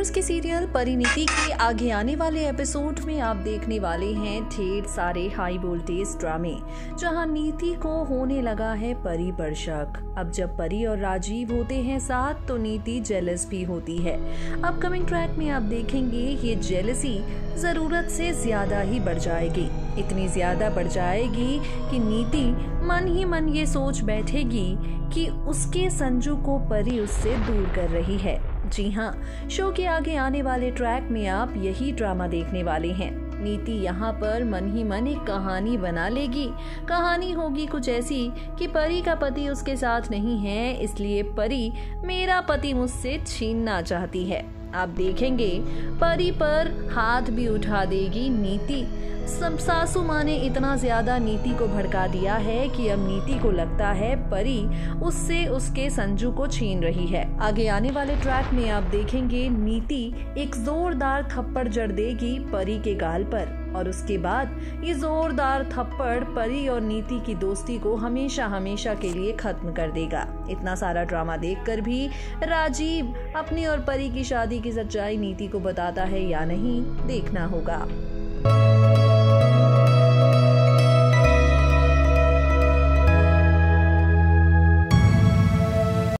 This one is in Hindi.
न्यूज़ के सीरियल परिणीति के आगे आने वाले एपिसोड में आप देखने वाले हैं ढेर सारे हाई वोल्टेज ड्रामे, जहां नीति को होने लगा है परी पर शक। अब जब परी और राजीव होते हैं साथ तो नीति जेलस भी होती है। अपकमिंग ट्रैक में आप देखेंगे ये जेलसी जरूरत से ज्यादा ही बढ़ जाएगी, इतनी ज्यादा बढ़ जाएगी कि नीति मन ही मन ये सोच बैठेगी कि उसके संजू को परी उससे दूर कर रही है। जी हाँ, शो के आगे आने वाले ट्रैक में आप यही ड्रामा देखने वाले हैं। नीति यहाँ पर मन ही मन एक कहानी बना लेगी। कहानी होगी कुछ ऐसी कि परी का पति उसके साथ नहीं है, इसलिए परी मेरा पति मुझसे छीनना चाहती है। आप देखेंगे परी पर हाथ भी उठा देगी नीति। सब सासू माँ ने इतना ज्यादा नीति को भड़का दिया है कि अब नीति को लगता है परी उससे उसके संजू को छीन रही है। आगे आने वाले ट्रैक में आप देखेंगे नीति एक जोरदार थप्पड़ जड़ देगी परी के गाल पर और उसके बाद ये जोरदार थप्पड़ परी और नीति की दोस्ती को हमेशा हमेशा के लिए खत्म कर देगा। इतना सारा ड्रामा देखकर भी राजीव अपनी और परी की शादी की सच्चाई नीति को बताता है या नहीं, देखना होगा।